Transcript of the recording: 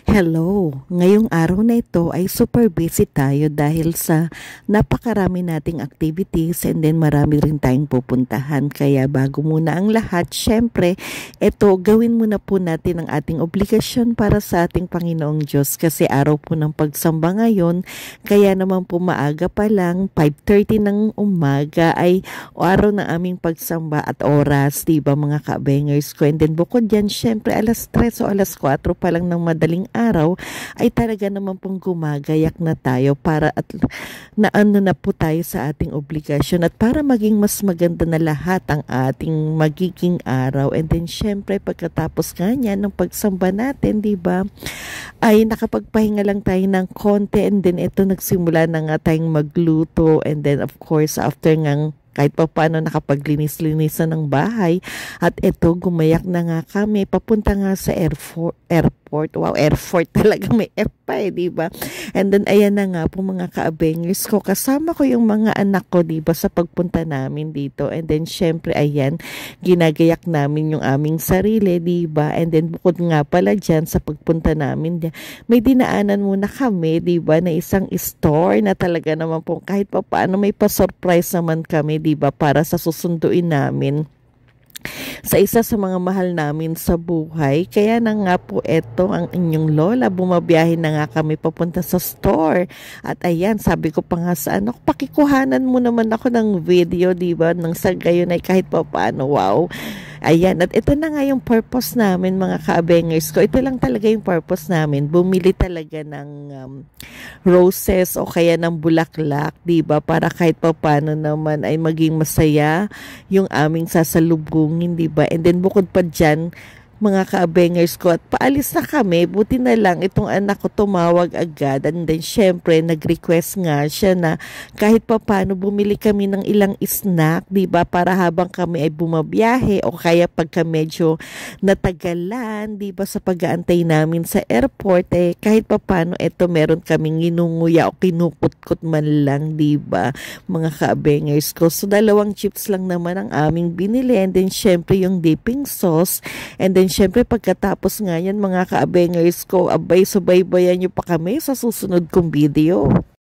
Hello! Ngayong araw na ito ay super busy tayo dahil sa napakarami nating activities and then marami rin tayong pupuntahan. Kaya bago muna ang lahat, syempre, ito gawin muna po natin ang ating obligasyon para sa ating Panginoong Diyos kasi araw po ng pagsamba ngayon. Kaya naman po maaga pa lang, 5:30 ng umaga ay araw ng aming pagsamba at oras, diba mga ka-bangers ko? And then bukod dyan, syempre alas 3 o alas 4 pa lang ng madaling araw ay talaga naman pong gumagayak na tayo para at naano na po tayo sa ating obligasyon at para maging mas maganda na lahat ang ating magiging araw. And then syempre pagkatapos nga niyan ng pagsamba natin, di ba, ay nakapagpahinga lang tayo ng konti and then ito nagsimula na nga tayong magluto and then of course after ngang kahit pa paano nakapaglinis-linisan ng bahay. At ito, gumayak na nga kami. Papunta nga sa airport. Wow, airport talaga. May F pa diba? And then, ayan na nga po mga ka-abengers ko. Kasama ko yung mga anak ko, diba, sa pagpunta namin dito. And then, syempre, ayan, ginagayak namin yung aming sarili, diba? And then, bukod nga pala dyan sa pagpunta namin, may dinaanan muna kami, diba, na isang store na talaga naman po kahit pa paano may pa-surprise naman kami, diba, para sa susunduin namin sa isa sa mga mahal namin sa buhay. Kaya na nga po eto ang inyong lola. Bumabiyahe na nga kami papunta sa store. At ayan, sabi ko pa nga sa anak, pakikuhanan mo naman ako ng video, diba? Nang sa gayon ay kahit pa paano, wow. Ayan, at ito na nga yung purpose namin mga ka-abengers ko. Ito lang talaga yung purpose namin. Bumili talaga ng roses o kaya ng bulaklak, diba? Para kahit pa paano naman ay maging masaya yung aming sasalubungin, diba? And then bukod pa dyan, mga ka-abengers ko, at paalis na kami, buti na lang itong anak ko tumawag agad and then syempre nag-request nga siya na kahit pa paano bumili kami ng ilang snack, diba, para habang kami ay bumabiyahe o kaya pagka medyo natagalan, diba, sa pag-aantay namin sa airport, kahit pa paano ito meron kaming ginunguya o kinukutkot man lang, diba, mga ka-abengers ko. So 2 chips lang naman ang aming binili and then syempre yung dipping sauce. And then syempre pagkatapos nga yan mga ka-abengers ko, abay subaybayan nyo pa kami sa susunod kong video.